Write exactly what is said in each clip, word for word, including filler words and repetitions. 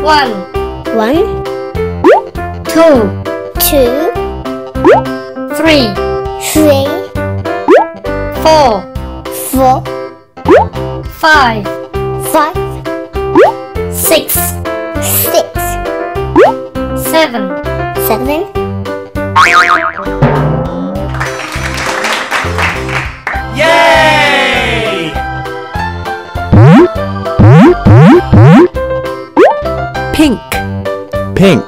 One, One, two, two, three, three, four, four, five, five, six, six, seven. seven, Yay! Pink. Pink.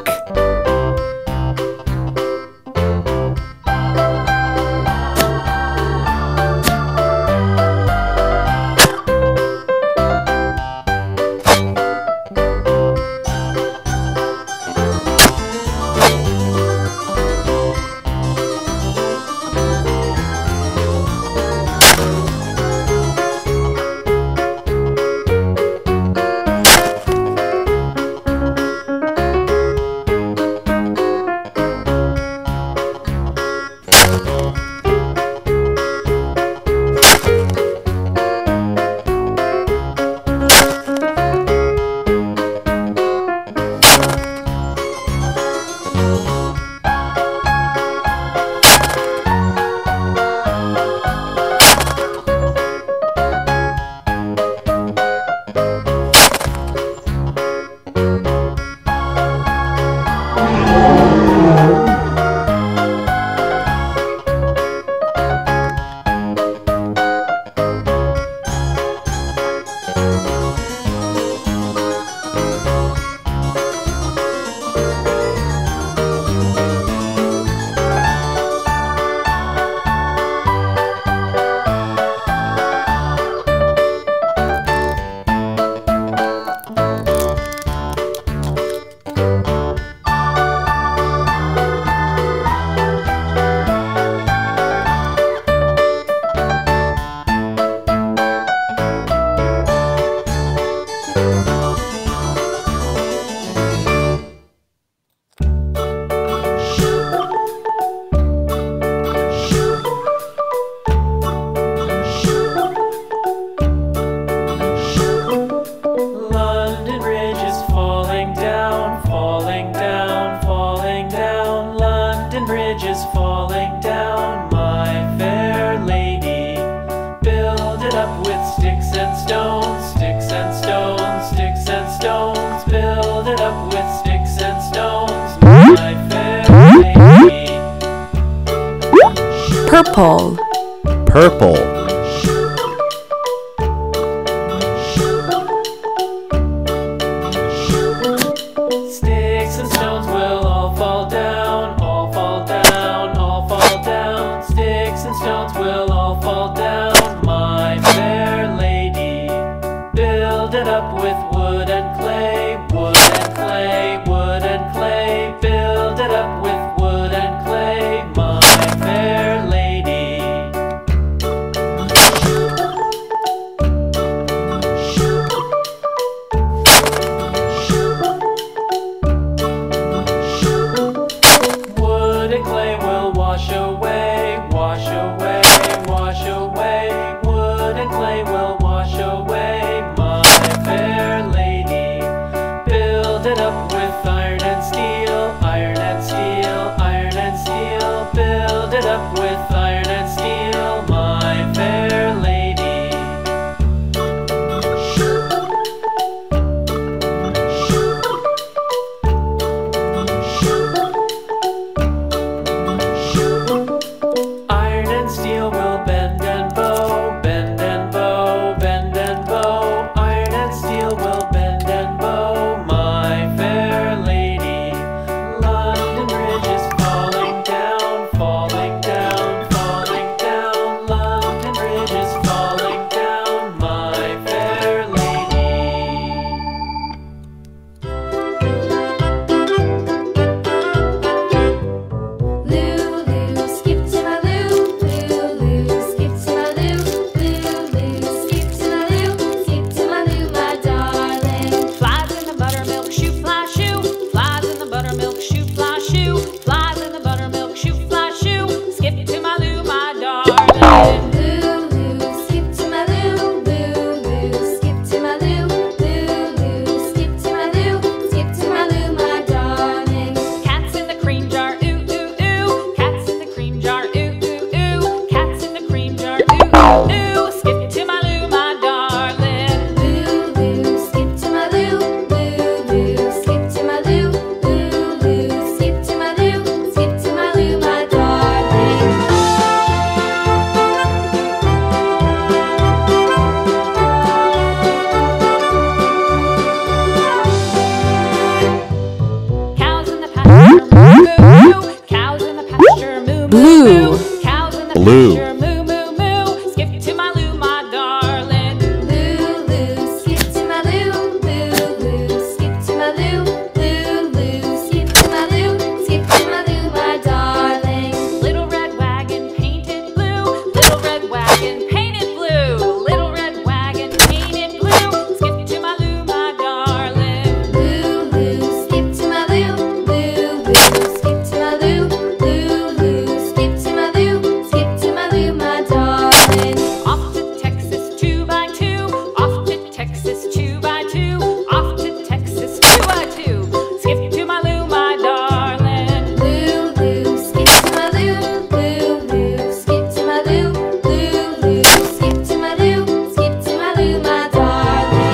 London Bridge is falling down, falling down, falling down. London Bridge is falling down, my fair lady. Build it up with sticks and stones, sticks and stones, sticks and stones. Build it up with sticks and stones, my fair lady. Purple. Purple. Sticks and stones will all fall down, all fall down, all fall down. Sticks and stones will all fall down, my fair lady. Build it up with wood and clay, wood and clay, wood and clay. Build it up with wood and clay, my fair lady. Wood and clay will wash away, wash away, wash away. Wood and clay will wash away, my fair lady. Build it up with iron and steel, iron and steel, iron and steel. Build it up with iron and steel, my fair lady. Iron and steel will bend and bow, bend and bow, bend and bow. Iron and steel will bend and bow, my fair lady. London Bridge is falling down, falling down, Blue. Cows in the Blue. pasture, moo moo moo. Skip to my loo, my darling. Loo, loo, skip to my loo. Loo, loo, skip to my loo. Loo, loo, skip to my loo. Skip to my loo, my darling. Little red wagon painted blue. Little red wagon painted blue. Little red wagon painted blue. Skip to my loo, my darling. Loo, loo, skip to my loo. Loo, loo, skip to my loo. Loo, loo, skip to my loo. Skip to my loo, my darling. Off to Texas two by two. Off to Texas two by two. Off to Texas two by two. Skip to my loo, my darling. Loo, loo, skip to my loo. Loo, loo, skip to my loo. Loo, loo, skip to my loo. Skip to my loo, my darling.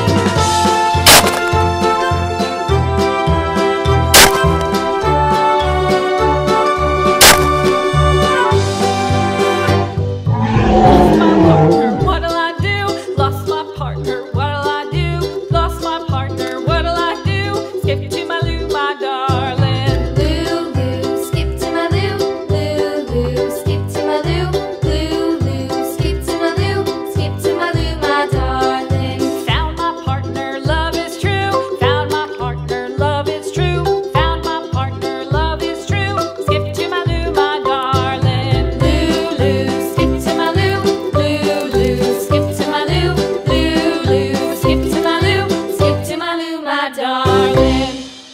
What'll I do? Lost my partner, what'll I do? Lost my partner, what'll I do? Skip to my loo, my darling. Loo, loo, skip to my loo. Loo, loo, skip to my loo. Loo, loo, skip to my loo. Skip to my loo, my darling. Found my partner, love is true. Found my partner, love is true. Found my partner, love is true. Skip to my loo, my darling. Loo, loo, skip to my loo. Loo, loo, skip to my loo. Loo, loo, skip to my loo. Skip to my loo, my darling.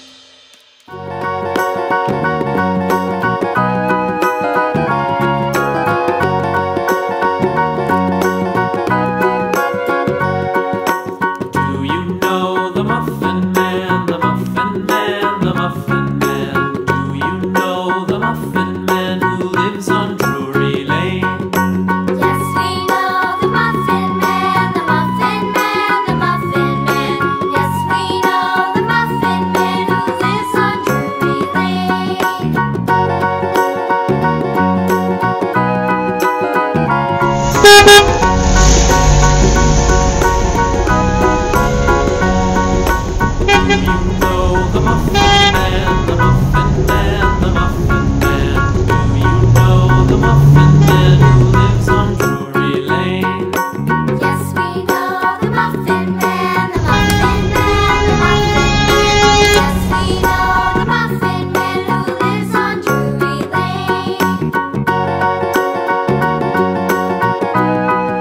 Do you know the Muffin Man, the Muffin Man, the Muffin Man? Do you know the Muffin Man who lives on Drury Lane? Yes, we know the Muffin Man, the Muffin Man, the Muffin Man. Yes, we know the Muffin Man who lives on Drury Lane. Do you know the Muffin Man, the Muffin Man, the Muffin Man? Do you know the Muffin Man who lives on Drury Lane? Yes, we know the Muffin Man, the Muffin Man, the Muffin Man. Yes, we know the Muffin Man who lives on Drury Lane.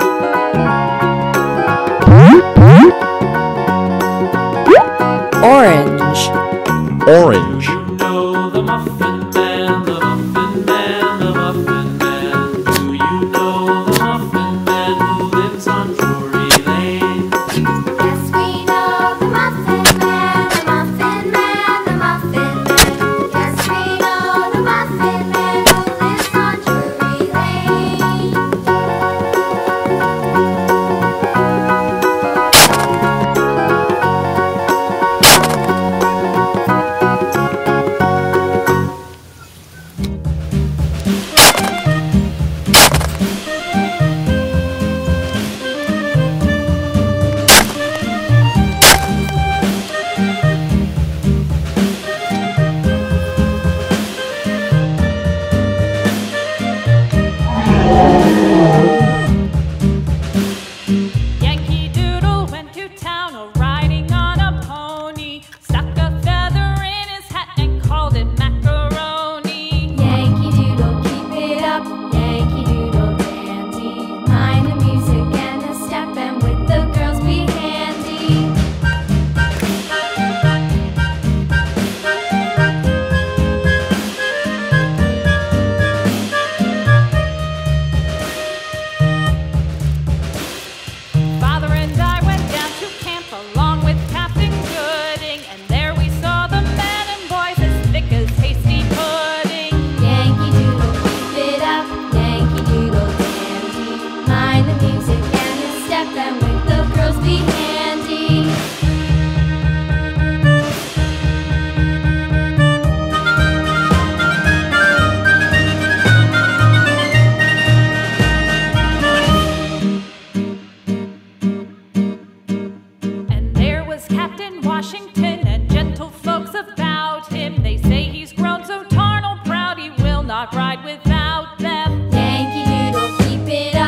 without them. Yankee Doodle, keep it